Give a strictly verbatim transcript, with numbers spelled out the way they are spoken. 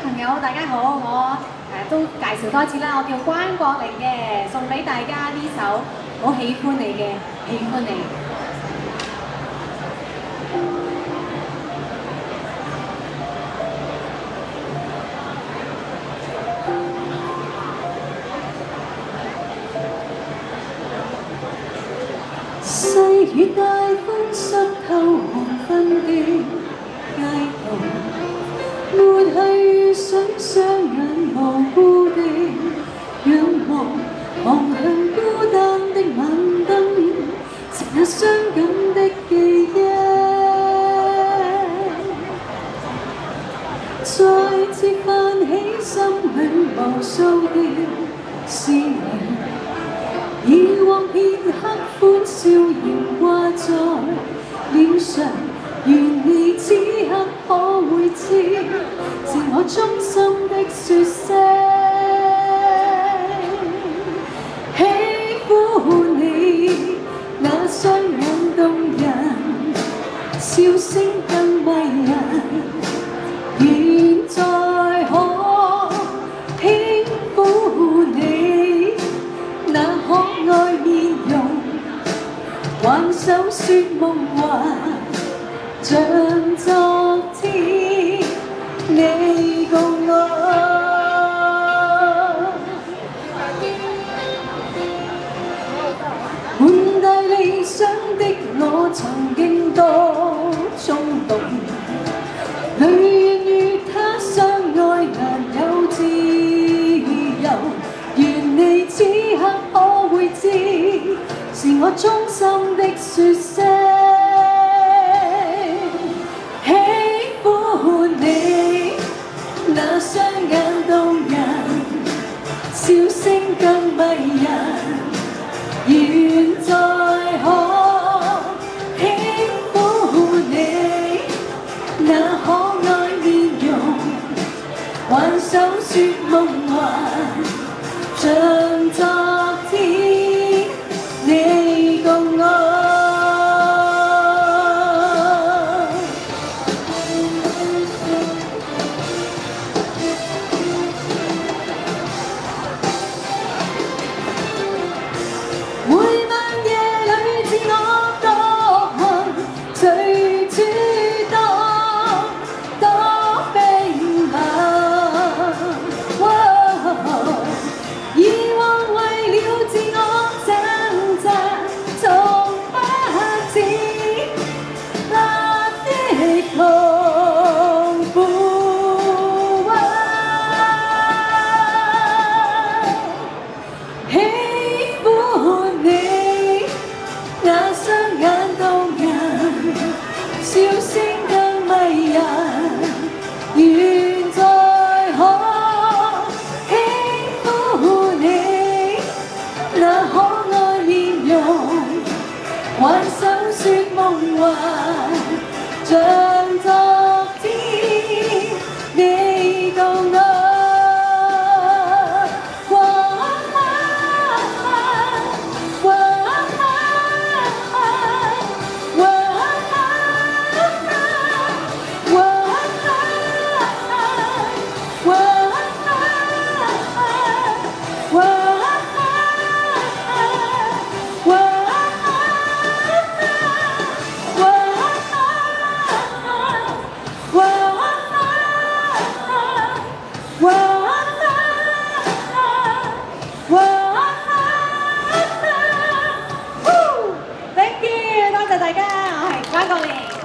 朋友，大家好，我誒都介紹多次啦，我叫關國玲嘅，送俾大家呢首好喜歡你嘅，喜歡你。 細雨大風濕透黃昏的街道，抹去水雙眼無辜的仰望，望向孤單的晚燈，藉那傷感的記憶，再次泛起心裏無數的思念。以往片刻歡笑仍掛在臉上，願你此刻可會知，是我衷心的說聲喜歡你，那雙眼動人，笑聲更迷人，現在可輕撫你那可愛面容，挽手說夢話，像昨天你共我。滿帶理想的我曾經多衝動，淚願與他相愛難有自由，願你此刻可會知，是我衷心的說聲喜歡你，那雙眼動人，笑聲更迷人，現在可輕撫你，那可愛面容，挽手說夢話，像昨天你共我。每晚夜裏自我獨行，隨處多多冰冷。以往為了自我掙扎，從不知那的痛苦。喜歡你，那雙眼動人，笑聲更迷人，現在可輕撫你，那可愛面容，挽手說夢話，像昨天你共我。 Thank you，多謝大家，我係關國玲。